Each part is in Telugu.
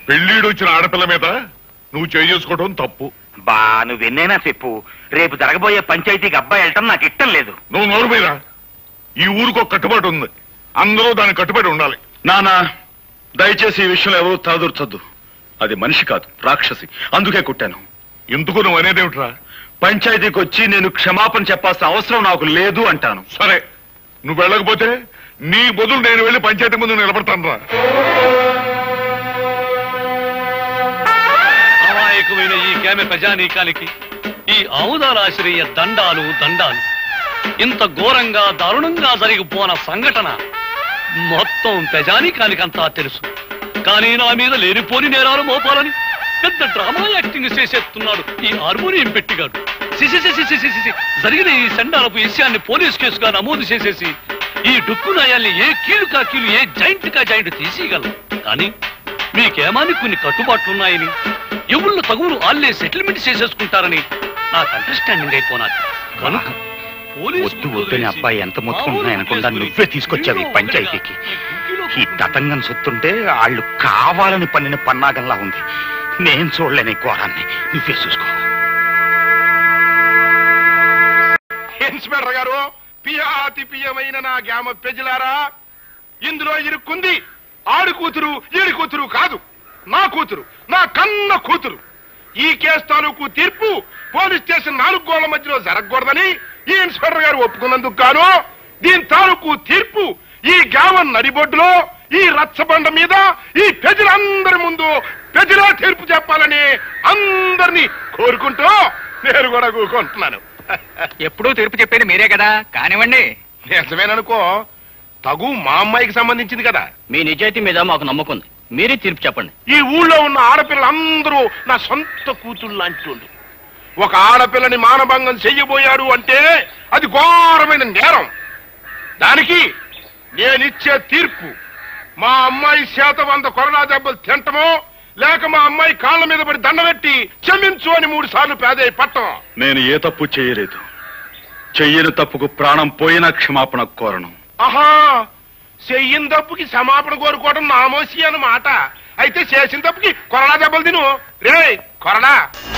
పెళ్లిడు వచ్చిన ఆడపిల్ల మీద నువ్వు చేసుకోవడం తప్పు. బా నువ్వెన్నైనా చెప్పు, రేపు జరగబోయే పంచాయతీకి అబ్బాయి వెళ్ళటం నాకు ఇష్టం లేదు. నువ్వు నోరు మీద. ఈ ఊరికి ఒక కట్టుబాటు ఉంది, అందరూ దానికి కట్టుబడి ఉండాలి. నానా దయచేసి ఈ విషయంలో ఎవరూ తలదూర్చొద్దు. అది మనిషి కాదు, రాక్షసి. అందుకే కుట్టాను. ఎందుకు నువ్వు అనేదేమిట్రా? పంచాయతీకి వచ్చి నేను క్షమాపణ చెప్పాల్సిన అవసరం నాకు లేదు అంటాను. సరే, నువ్వు వెళ్ళకపోతే నీ బదులు నేను వెళ్ళి పంచాయతీ ముందు నిలబడతాను రా. అమాయకమైన ఈ కేమె ప్రజానీకానికి ఈ ఆముదారాశ్రయ దండాలు దండాలు. ఇంత ఘోరంగా దారుణంగా జరిగిపోన సంఘటన మొత్తం ప్రజానీకానికంతా తెలుసు. కానీ నా మీద లేనిపోని నేరాలు మోపాలని పెద్ద డ్రామా యాక్టింగ్ చేసేస్తున్నాడు ఈ హార్మోనియం పెట్టిగాడు. జరిగిన ఈ సండాలపు విషయాన్ని పోలీస్ కేసుగా నమోదు చేసేసి ఈ డుక్కు నాయాల్ని ఏ కీలు కా కీలు, ఏ జాయింట్ కా జాయింట్ తీసేయగలం. కానీ మీకేమాని కొన్ని కట్టుబాట్లున్నాయని, ఎవళ్ళు తగువులు ఆళ్లే సెటిల్మెంట్ చేసేసుకుంటారని నాకు అండర్స్టాండింగ్ అయిపోనాది. కనుక వద్దు వద్దని అబ్బాయి ఎంత మొత్తుకుంటున్నాయనకుండా నువ్వే తీసుకొచ్చావు ఈ పంచాయతీకి. ఈ తతంగం సొత్తుంటే వాళ్ళు కావాలని పన్నిన పన్నాగంలా ఉంది. నేను చూడలేని ఘోరాన్ని, నువ్వే చూసుకో. ఇన్స్పెక్టర్ గారు, పియాతి పియమైన నా గ్రామ ప్రజలారా, ఇందులో ఇరుక్కుంది ఆడు కూతురు ఈడి కూతురు కాదు, నా కూతురు, నా కన్న కూతురు. ఈ కేసు తాలూకు తీర్పు పోలీస్ స్టేషన్ 4 గోళ్ల మధ్యలో జరగకూడదని ఈ ఇన్స్పెక్టర్ గారు ఒప్పుకున్నందుకు గాను దీని తాలూకు తీర్పు ఈ గ్రామం నడిబొడ్డులో ఈ రచ్చబండ మీద ఈ ప్రజలందరి ముందు ప్రజలే తీర్పు చెప్పాలని అందరినీ కోరుకుంటూ నేను కూడా కూకుంటున్నాను. ఎప్పుడూ తీర్పు చెప్పేది మీరే కదా, కానివ్వండి. నిజమేననుకో, తగు మా అమ్మాయికి సంబంధించింది కదా. మీ నిజాయితీ మీద మాకు నమ్మకం ఉంది, మీరే తీర్పు చెప్పండి. ఈ ఊళ్ళో ఉన్న ఆడపిల్లలందరూ నా సొంత కూతుళ్ళు లాంటి. ఒక ఆడపిల్లని మానభంగం చెయ్యబోయాడు అంటే అది ఘోరమైన నేరం. దానికి నేనిచ్చే తీర్పు మా అమ్మాయి చేత 100 కొరడా దెబ్బలు తింటమో, లేక మా అమ్మాయి కాళ్ళ మీద పడి దండబెట్టి క్షమించు అని 3 సార్లు పేదయ్య పట్టం. నేను ఏ తప్పు చేయలేదు. చెయ్యని తప్పుకు ప్రాణం పోయినా క్షమాపణ కోరను. ఆహా, చెయ్యిన తప్పుకి క్షమాపణ కోరుకోవడం నామోసి అన్నమాట. అయితే చేసిన తప్పుకి కొరడా దెబ్బలు తిను. రే కొరడా.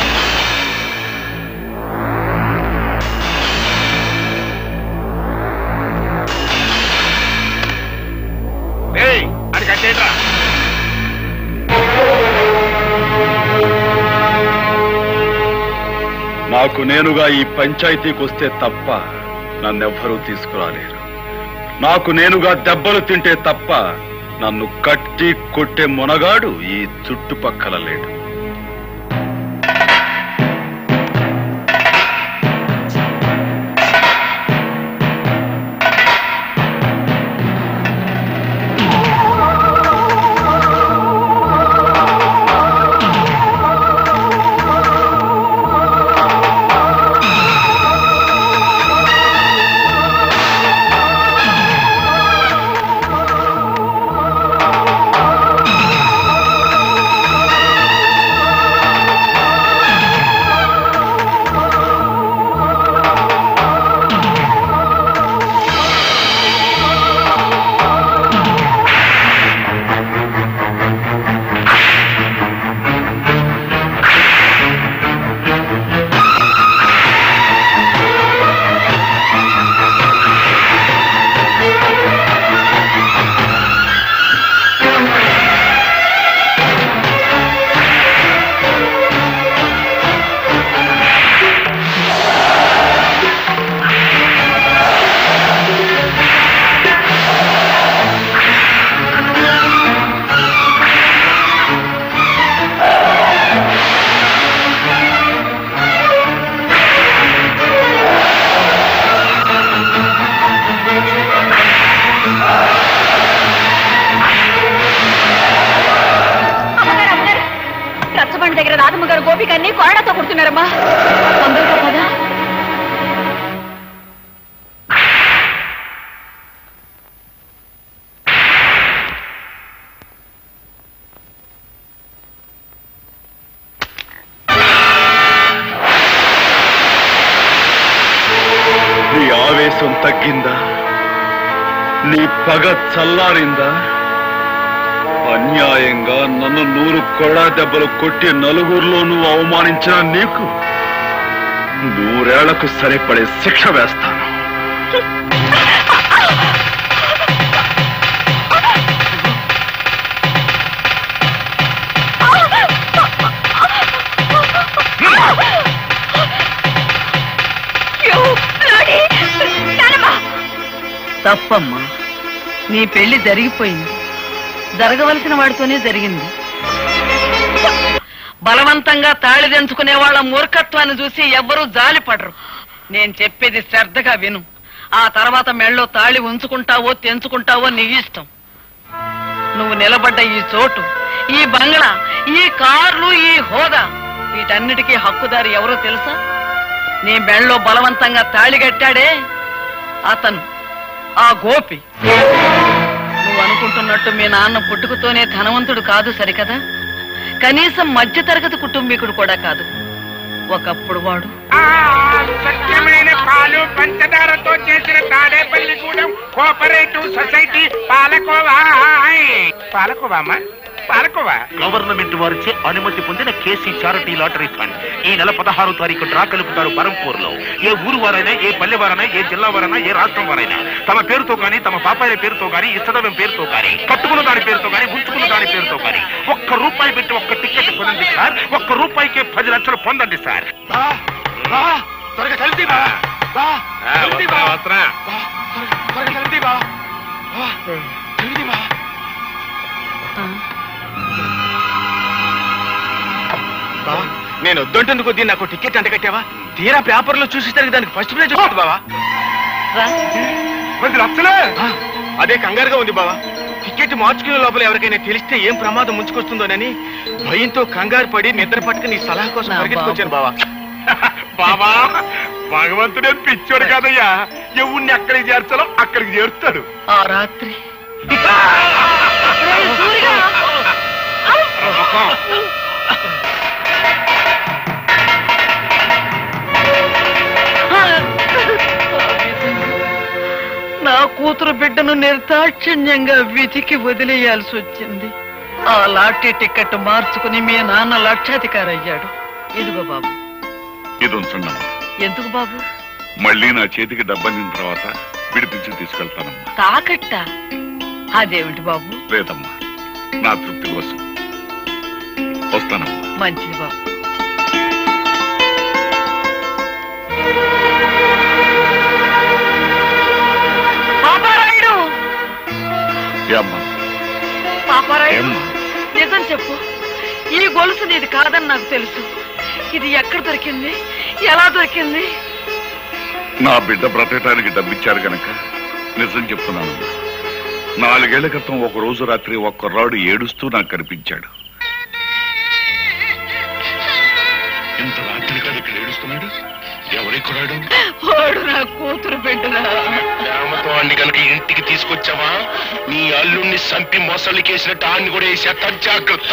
అది కట్టేట్రా. నాకు నేనుగా ఈ పంచాయతీకి వస్తే తప్ప నన్నెవ్వరూ తీసుకురాలేరు. నాకు నేనుగా దెబ్బలు తింటే తప్ప నన్ను కట్టి కొట్టే మునగాడు ఈ చుట్టుపక్కల లేడు. గోపికన్ని కొరడాతో కొడుతున్నారమ్మా. తొందరగా కదా. నీ ఆవేశం తగ్గిందా? నీ పగ చల్లారిందా? అన్యాయంగా నన్ను 100 కొరడా దెబ్బలు కొట్టి నలుగురిలోనూ అవమానించిన నీకు 100 ఏళ్లకు సరిపడే శిక్ష వేస్తాను. తప్పమ్మా, నీ పెళ్లి జరిగిపోయింది. జరగవలసిన వాడితోనే జరిగింది. బలవంతంగా తాళి తెంచుకునే వాళ్ళ మూర్ఖత్వాన్ని చూసి ఎవ్వరూ జాలిపడరు. నేను చెప్పేది శ్రద్ధగా విను. ఆ తర్వాత మెళ్ళో తాళి ఉంచుకుంటావో తెంచుకుంటావో నీ ఇష్టం. నువ్వు నిలబడ్డ ఈ చోటు, ఈ బంగ్లా, ఈ కార్లు, ఈ హోదా, వీటన్నిటికీ హక్కుదారి ఎవరో తెలుసా? నీ మెళ్ళో బలవంతంగా తాళి కట్టాడే అతను, ఆ గోపి. నువ్వు అనుకుంటున్నట్టు మీ నాన్న పుట్టుకతోనే ధనవంతుడు కాదు సరికదా, కనీసం మధ్యతరగతి కుటుంబీకుడు కూడా కాదు. ఒకప్పుడు వాడు స్వచ్ఛమైన పాలు పంచదారతో చేసిన తాడేపల్లిగూడెం కోఆపరేటివ్ సొసైటీ పాలకోవా. పాలకోవా అమ్మా, పాలకోవా. గవర్నమెంట్ వారిచే అనుమతి పొందిన కేసీ చారిటీ లాటరీ ఫండ్ ఈ నెల 16వ తారీఖు డ్రా కలుపుతారు బరంపూర్ లో. ఏ ఊరు వారైనా, ఏ పల్లె వారైనా, ఏ జిల్లా వారైనా, ఏ రాష్ట్రం వారైనా తమ పేరుతో గాని, తమ పాపాయిల పేరుతో గాని, ఇష్టదైవం పేరుతో గాని, కట్టుకున్న దాని పేరుతో గాని, ఉంచుకున్న దాని పేరుతో గాని ₹1 పెట్టి ఒక్క టికెట్ కొనండి సార్. ₹1కే 10 లక్షలు పొందండి సార్. నేను వద్దంటుంది కొద్దీ నాకు టికెట్ అంట కట్టావా? తీరా పేపర్లో చూసేసరికి దానికి ఫస్ట్ ప్రైజ్ వచ్చింది బావా. 10 లక్షలే? అదే కంగారుగా ఉంది బావా. టికెట్ మార్చుకునే లోపల ఎవరికైనా తెలిస్తే ఏం ప్రమాదం ముంచుకొస్తుందోనని భయంతో కంగారు పడి నిద్ర పట్టుకుని నీ సలహా కోసం పరిగెత్తుకొచ్చాను బావా. బాబా, భగవంతుడే పిచ్చోడు కాదయ్యా. ఎవరిని ఎక్కడికి చేర్చాలో అక్కడికి చేరుతాడు. ఆ రాత్రి నా కూతురు బిడ్డను నిర్దాక్షిణ్యంగా విధికి వదిలేయాల్సి వచ్చింది. ఆ లాటరీ టికెట్ మార్చుకుని మీ నాన్న లక్షాధికారి అయ్యాడు. ఇదిగో బాబు. ఇది ఉంచండి. ఎందుకు బాబు? మళ్ళీ నా చేతికి డబ్బందిన తర్వాత విడిపించి తీసుకెళ్తానమ్మా. తాకట్ట? అదేమిటి బాబు? లేదమ్మా, నా తృప్తి కోసం. వస్తానమ్మా. మంచిది బాబు. పాపారాయుడు, నిజం చెప్పు. ఈ గొలుసు నీది కాదని నాకు తెలుసు. ఇది ఎక్కడ దొరికింది, ఎలా దొరికింది? నా బిడ్డ బ్రతకటానికి డబ్బిచ్చారు గనక నిజం చెప్తున్నాను. 4 ఏళ్ల క్రితం ఒక రోజు రాత్రి ఒక కుర్రాడు ఏడుస్తూ నాకు కనిపించాడు. ఇంత రాత్రి కాదు ఇక్కడ ఏడుస్తున్నాడు. ఎవరి కుర్రాడు? వాడు నా కూతురు బిడ్డరా. అన్ని కనుక ఇంటికి తీసుకొచ్చావా నీ అల్లుణ్ణి సంపి మొసలికేసినట్టు ఆన్ని కూడా వేసేస్తా, జాగ్రత్త.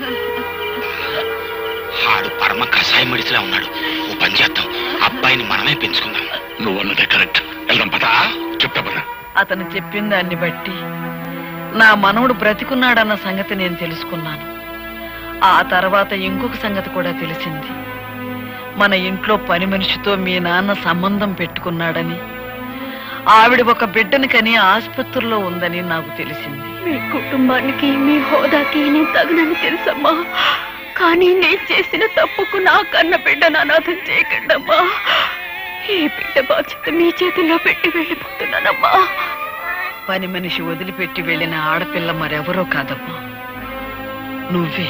ఆడు పరమ కషాయం మడిసిలా ఉన్నాడు. ఓ పని చేద్దాం, అబ్బాయిని మనమే పెంచుకుందాం. నువ్వు అన్నదే కరెక్ట్. వెళ్దాం పదా. చెప్తా పదా. అతను చెప్పిన దాన్ని బట్టి నా మనవడు బ్రతికున్నాడన్న సంగతి నేను తెలుసుకున్నాను. ఆ తర్వాత ఇంకొక సంగతి కూడా తెలిసింది. మన ఇంట్లో పని మనిషితో మీ నాన్న సంబంధం పెట్టుకున్నాడని, ఆవిడ ఒక బిడ్డని కని ఆసుపత్రిలో ఉందని నాకు తెలిసింది. మీ కుటుంబానికి, మీ హోదాకి నేను తగనని తెలుసమ్మా. కానీ నేను చేసిన తప్పుకు నా కన్న బిడ్డను అనాథం చేయకండమ్మా. ఈ బిడ్డ బాధ్యత మీ చేతుల్లో పెట్టి వెళ్ళిపోతున్నానమ్మా. పని మనిషి వదిలిపెట్టి వెళ్ళిన ఆడపిల్ల మరెవరో కాదమ్మా, నువ్వే.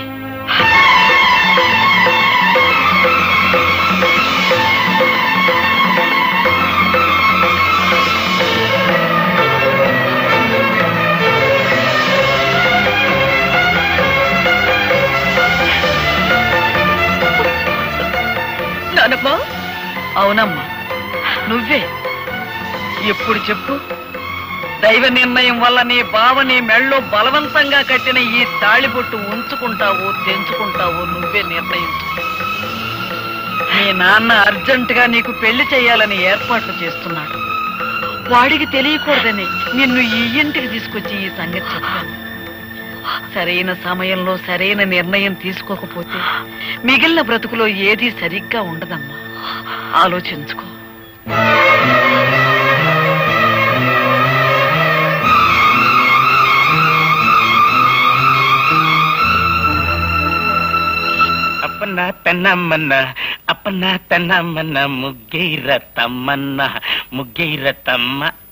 నానమ్మా? అవునమ్మా, నువ్వే. ఎప్పుడు చెప్పు? దైవ నిర్ణయం వల్ల నీ బావ నీ మెళ్ళో బలవంతంగా కట్టిన ఈ తాళిబొట్టు ఉంచుకుంటావో తెంచుకుంటావో నువ్వే నిర్ణయించు. మీ నాన్న అర్జెంటుగా నీకు పెళ్లి చేయాలని ఏర్పాట్లు చేస్తున్నాడు. వాడికి తెలియకూడదని నిన్ను ఈ ఇంటికి తీసుకొచ్చి ఈ సంగతి చెప్పాను. సరైన సమయంలో సరైన నిర్ణయం తీసుకోకపోతే మిగిలిన బ్రతుకులో ఏదీ సరిగ్గా ఉండదమ్మా. ఆలోచించుకో. అప్పన్న తన్నమ్మన్న అప్పన్న తన్నమ్మన్న ముగ్గైర తమ్మన్న ముగ్గైర తమ్మ